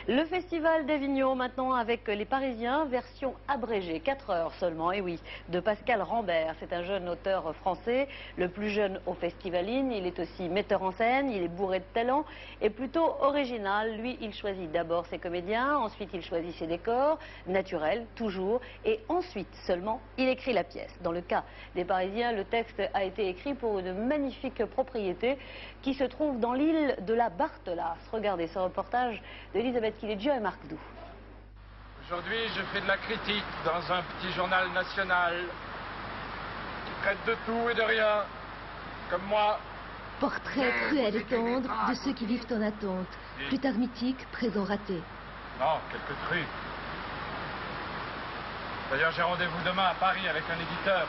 Le Festival d'Avignon maintenant avec les Parisiens, version abrégée, 4 heures seulement, et oui, de Pascal Rambert. C'est un jeune auteur français, le plus jeune au Festivaline. Il est aussi metteur en scène, il est bourré de talent et plutôt original. Lui, il choisit d'abord ses comédiens, ensuite il choisit ses décors, naturels toujours, et ensuite seulement il écrit la pièce. Dans le cas des Parisiens, le texte a été écrit pour une magnifique propriété qui se trouve dans l'île de la Barthelasse. Regardez ce reportage d'Elisabeth Kiledja et Marc Doux. Aujourd'hui, je fais de la critique dans un petit journal national qui traite de tout et de rien, comme moi. Portrait cruel et tendre de ceux qui vivent en attente. Plus tard mythique, présent raté. Non, quelques trucs. D'ailleurs, j'ai rendez-vous demain à Paris avec un éditeur.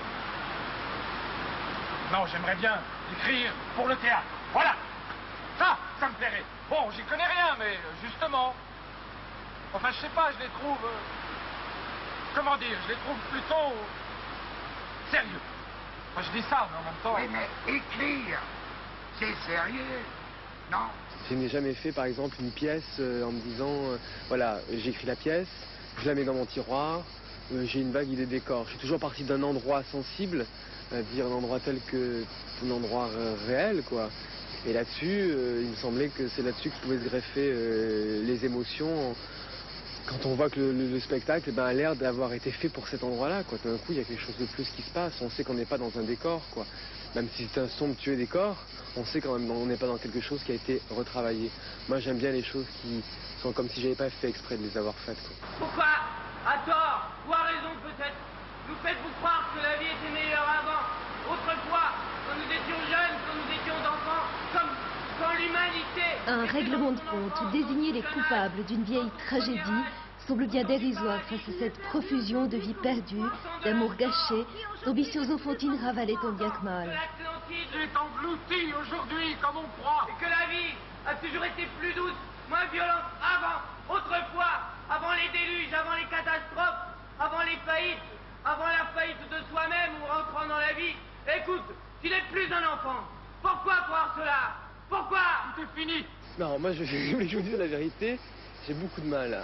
Non, j'aimerais bien écrire pour le théâtre. Voilà. Ça me plairait. Bon, j'y connais rien, mais justement... Enfin, je sais pas, je les trouve... comment dire, je les trouve plutôt... sérieux. Enfin, je dis ça, mais en même temps... Oui, mais écrire, c'est sérieux, non? Je n'ai jamais fait, par exemple, une pièce en me disant, voilà, j'écris la pièce, je la mets dans mon tiroir, j'ai une vague idée de décor. Je suis toujours parti d'un endroit sensible, dire un endroit tel que un endroit réel, quoi. Et là-dessus, il me semblait que c'est là-dessus que pouvaient se greffer les émotions. Quand on voit que le spectacle a l'air d'avoir été fait pour cet endroit-là, quoi. Tout d'un coup, il y a quelque chose de plus qui se passe. On sait qu'on n'est pas dans un décor, quoi. Même si c'est un somptueux décor, on sait quand même qu'on n'est pas dans quelque chose qui a été retravaillé. Moi, j'aime bien les choses qui sont comme si j'avais pas fait exprès de les avoir faites, quoi. Pourquoi, à tort ou à raison peut-être, nous faites-vous croire que la vie était meilleure avant, autrefois, quand nous étions jeunes, quand nous étions enfants, comme quand l'humanité... Un règlement de compte, désigner les coupables d'une vieille tragédie, semble bien dérisoire face à cette profusion de vie perdue, d'amour gâché, d'ambitions enfantines ravalées tant bien que mal. L'Atlantide est englouti aujourd'hui, comme on croit. et que la vie a toujours été plus douce, moins violente avant, autrefois, avant les déluges, avant les catastrophes, avant les faillites, avant la faillite de soi-même ou rentrant dans la vie. Écoute, tu n'es plus un enfant. Pourquoi croire cela? Pourquoi? Tout est fini. Non, moi, je voulais vous dire la vérité, j'ai beaucoup de mal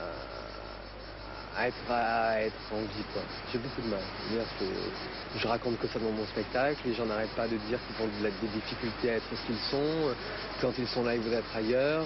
à être en vie, quoi. J'ai beaucoup de mal. Je raconte que ça dans mon spectacle, les gens n'arrêtent pas de dire qu'ils ont des difficultés à être ce qu'ils sont, quand ils sont là, ils voudraient être ailleurs,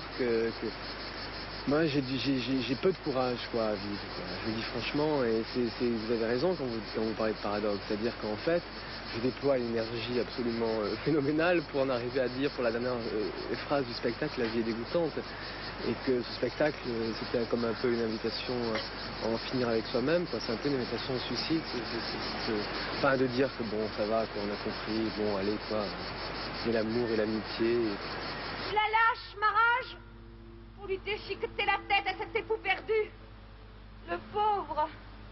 Moi, j'ai peu de courage, quoi, à vivre, quoi. Je vous dis franchement, et vous avez raison quand vous parlez de paradoxe, c'est-à-dire qu'en fait, je déploie une énergie absolument phénoménale pour en arriver à dire, pour la dernière phrase du spectacle, la vie est dégoûtante, et que ce spectacle, c'était comme un peu une invitation à en finir avec soi-même, quoi. C'est un peu une invitation au suicide, enfin, de dire que bon, ça va, quoi, on a compris, bon, allez, quoi, c'est l'amour et l'amitié. La lâche, Marage, pour lui déchiqueter la tête à cet époux perdu. Le pauvre.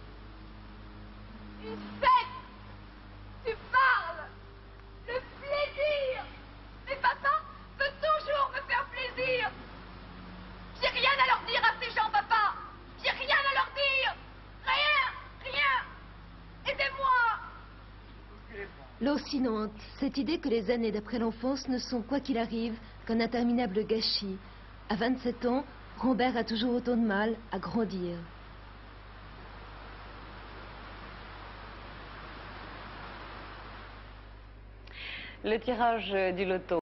Une fête. Tu parles. Le plaisir. Mais papa veut toujours me faire plaisir. J'ai rien à leur dire à ces gens, papa. J'ai rien à leur dire. Rien. Aidez-moi. Lancinante, cette idée que les années d'après l'enfance ne sont, quoi qu'il arrive, qu'un interminable gâchis. À 27 ans, Rambert a toujours autant de mal à grandir. Le tirage du loto.